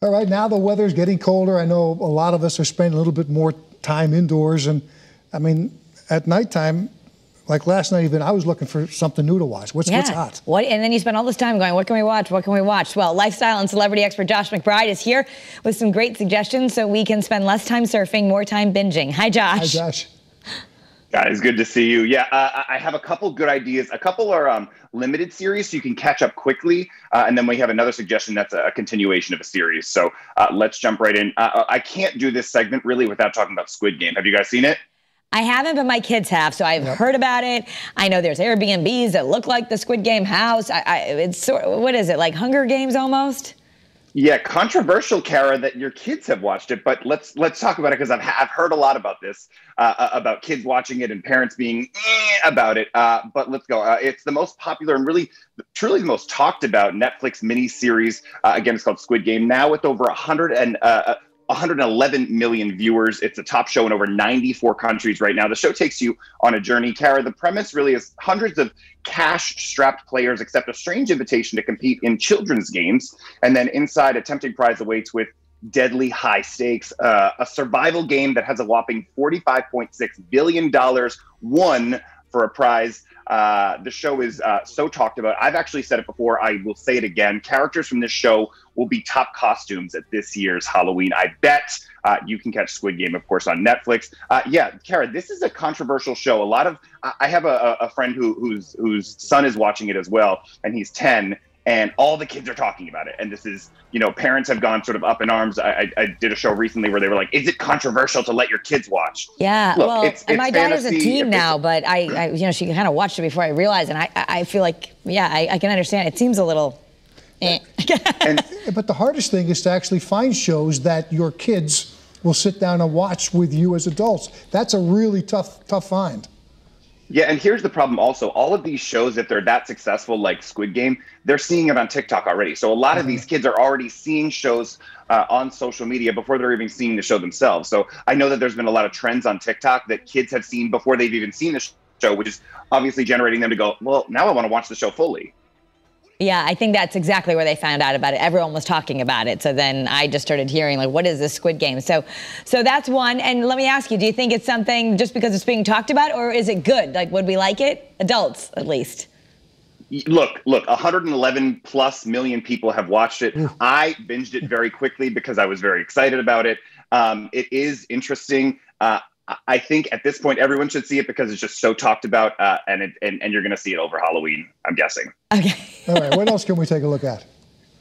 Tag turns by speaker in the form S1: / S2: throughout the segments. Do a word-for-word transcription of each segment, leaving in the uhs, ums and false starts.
S1: All right, now the weather's getting colder. I know a lot of us are spending a little bit more time indoors. And, I mean, at nighttime, like last night even, I was looking for something new to watch. What's,
S2: yeah.
S1: what's hot?
S2: What, and then you spend all this time going, what can we watch? What can we watch? Well, lifestyle and celebrity expert Josh McBride is here with some great suggestions so we can spend less time surfing, more time binging. Hi, Josh.
S1: Hi, Josh.
S3: Guys, good to see you. Yeah, uh, I have a couple good ideas. A couple are um, limited series, so you can catch up quickly. Uh, and then we have another suggestion that's a continuation of a series. So uh, let's jump right in. Uh, I can't do this segment really without talking about Squid Game. Have you guys seen it?
S2: I haven't, but my kids have, so I've yep. heard about it. I know there's Airbnbs that look like the Squid Game house. I, I, it's sort of, what is it, like Hunger Games almost?
S3: Yeah, controversial, Kara, that your kids have watched it, but let's let's talk about it because I've I've heard a lot about this, uh, about kids watching it and parents being eh about it. Uh, but let's go. Uh, it's the most popular and really, truly the most talked about Netflix miniseries. Uh, again, it's called Squid Game. Now with over a hundred and uh, one hundred eleven million viewers. It's a top show in over ninety-four countries right now. The show takes you on a journey. Kara, the premise really is hundreds of cash-strapped players accept a strange invitation to compete in children's games. And then inside, a tempting prize awaits with deadly high stakes. Uh, a survival game that has a whopping forty-five point six billion dollars won for a prize. Uh, the show is uh, so talked about. I've actually said it before. I will say it again. Characters from this show will be top costumes at this year's Halloween. I bet uh, you can catch Squid Game, of course, on Netflix. Uh, yeah, Kara, this is a controversial show. A lot of I have a, a friend who whose whose son is watching it as well, and he's ten. And all the kids are talking about it. And this is, you know, parents have gone sort of up in arms. I, I, I did a show recently where they were like, is it controversial to let your kids watch?
S2: Yeah,
S3: Look,
S2: well,
S3: it's, it's
S2: and my daughter's a teen now,
S3: a,
S2: but I, I, you know, she kind of watched it before I realized. And I, I feel like, yeah, I, I can understand. It seems a little, eh.
S1: and, but the hardest thing is to actually find shows that your kids will sit down and watch with you as adults. That's a really tough, tough find.
S3: Yeah, and here's the problem also. All of these shows, if they're that successful, like Squid Game, they're seeing it on TikTok already. So a lot of these kids are already seeing shows uh, on social media before they're even seeing the show themselves. So I know that there's been a lot of trends on TikTok that kids have seen before they've even seen the show, which is obviously generating them to go, well, now I want to watch the show fully.
S2: Yeah, I think that's exactly where they found out about it. Everyone was talking about it. So then I just started hearing, like, what is this Squid Game? So so that's one. And let me ask you, do you think it's something just because it's being talked about, or is it good? Like, would we like it? Adults, at least.
S3: Look, look, one hundred eleven plus million people have watched it. I binged it very quickly because I was very excited about it. Um, it is interesting. Uh, I think at this point, everyone should see it because it's just so talked about, uh, and, it, and and you're going to see it over Halloween, I'm guessing.
S2: Okay.
S1: All right. What else can we take a look at?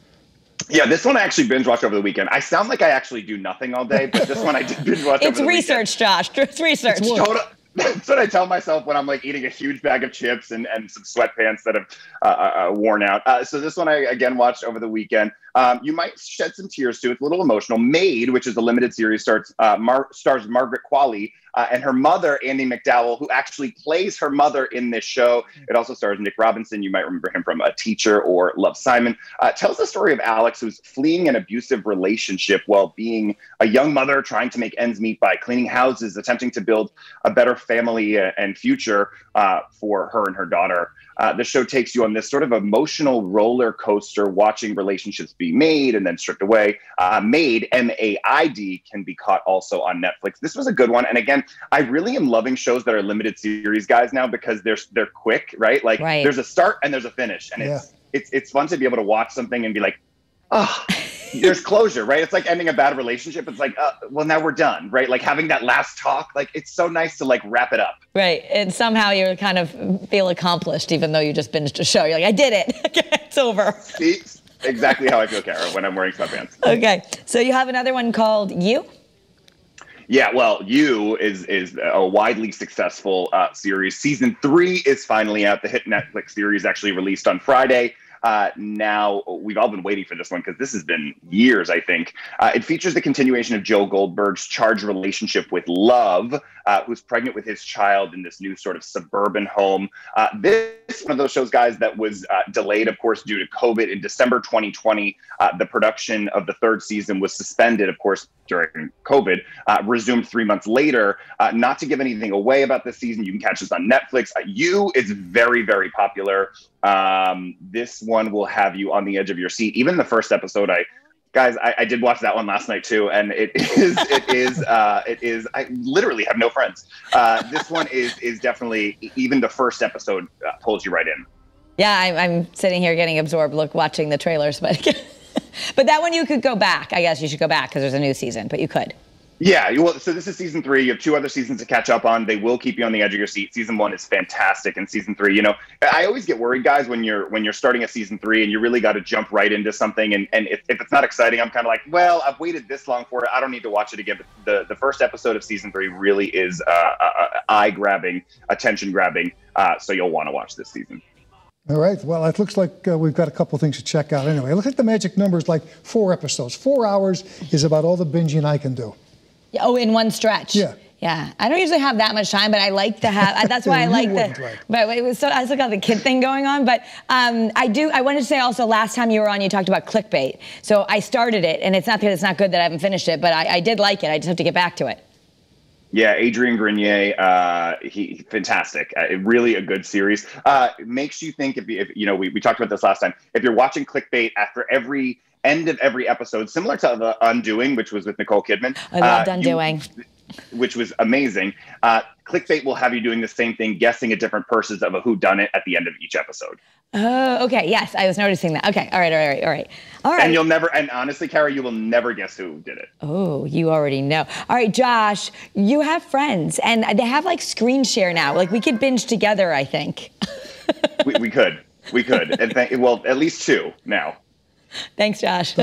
S3: Yeah, this one I actually binge watched over the weekend. I sound like I actually do nothing all day, but this one I did binge watch over the weekend.
S2: It's research, Josh. It's research.
S3: It's total, that's what I tell myself when I'm like eating a huge bag of chips and, and some sweatpants that have uh, uh, worn out. Uh, so this one I, again, watched over the weekend. Um, you might shed some tears too. It's a little emotional. Maid, which is a limited series, starts, uh, Mar stars Margaret Qualley uh, and her mother, Andie MacDowell, who actually plays her mother in this show. It also stars Nick Robinson. You might remember him from A Teacher or Love, Simon. Uh, tells the story of Alex, who's fleeing an abusive relationship while being a young mother trying to make ends meet by cleaning houses, attempting to build a better family and future uh, for her and her daughter. Uh, the show takes you on this sort of emotional roller coaster, watching relationships be made and then stripped away. Uh, Maid, M A I D, can be caught also on Netflix. This was a good one. And again, I really am loving shows that are limited series, guys, now because they're they're quick, right? Like
S2: right.
S3: There's a start and there's a finish. And
S1: yeah.
S3: it's, it's, it's fun to be able to watch something and be like, oh, there's closure, right? It's like ending a bad relationship. It's like, uh, well, now we're done, right? Like having that last talk, like it's so nice to like wrap it up.
S2: Right, and somehow you kind of feel accomplished, even though you just binged a show. You're like, I did it. It's over.
S3: See, exactly how I feel, Kara, when I'm wearing sweatpants.
S2: Okay, so you have another one called You?
S3: Yeah, well, You is is a widely successful uh, series. Season three is finally out. The hit Netflix series actually released on Friday. Uh, now, we've all been waiting for this one because this has been years, I think. Uh, it features the continuation of Joe Goldberg's charged relationship with Love, uh, who's pregnant with his child in this new sort of suburban home. Uh, this is one of those shows, guys, that was uh, delayed, of course, due to COVID. In December twenty twenty, uh, the production of the third season was suspended, of course, during COVID, uh, resumed three months later. Uh, not to give anything away about this season, you can catch this on Netflix. Uh, You is very, very popular. Um, this one will have you on the edge of your seat. Even the first episode, I Guys, I, I did watch that one last night too, and it is, it is, uh, it is. I literally have no friends. Uh, this one is is definitely, even the first episode uh, pulls you right in.
S2: Yeah, I'm, I'm sitting here getting absorbed, look, watching the trailers, but but that one you could go back. I guess you should go back because there's a new season, but you could.
S3: Yeah, well, so this is season three. You have two other seasons to catch up on. They will keep you on the edge of your seat. Season one is fantastic, and season three, you know, I always get worried, guys, when you're when you're starting a season three and you really got to jump right into something. And and if, if it's not exciting, I'm kind of like, well, I've waited this long for it. I don't need to watch it again. But the the first episode of season three really is uh, uh, eye grabbing, attention grabbing. Uh, so you'll want to watch this season.
S1: All right. Well, it looks like uh, we've got a couple things to check out anyway. Look at the magic numbers, like four episodes. Four hours is about all the binging I can do.
S2: Oh, in one stretch.
S1: Yeah.
S2: Yeah. I don't usually have that much time, but I like to have, that's why I like the,
S1: right.
S2: but it was so, I still got the kid thing going on. But um, I do, I wanted to say also, last time you were on, you talked about clickbait. So I started it, and it's not that it's not good that I haven't finished it, but I, I did like it. I just have to get back to it.
S3: Yeah, Adrian Grenier, uh, he fantastic. Uh, really a good series. Uh, it makes you think, if, if you know, we, we talked about this last time, if you're watching clickbait after every end of every episode, similar to The Undoing, which was with Nicole Kidman.
S2: I loved
S3: uh,
S2: Undoing.
S3: You, which was amazing. Uh, clickbait will have you doing the same thing, guessing at different persons of a whodunit at the end of each episode.
S2: Oh, okay. Yes, I was noticing that. Okay. All right. All right. All right. All right.
S3: And you'll never, and honestly, Kara, you will never guess who did it.
S2: Oh, you already know. All right, Josh, you have friends, and they have like screen share now. Like we could binge together, I think.
S3: we, we could. We could. And th- well, at least two now.
S2: Thanks, Josh.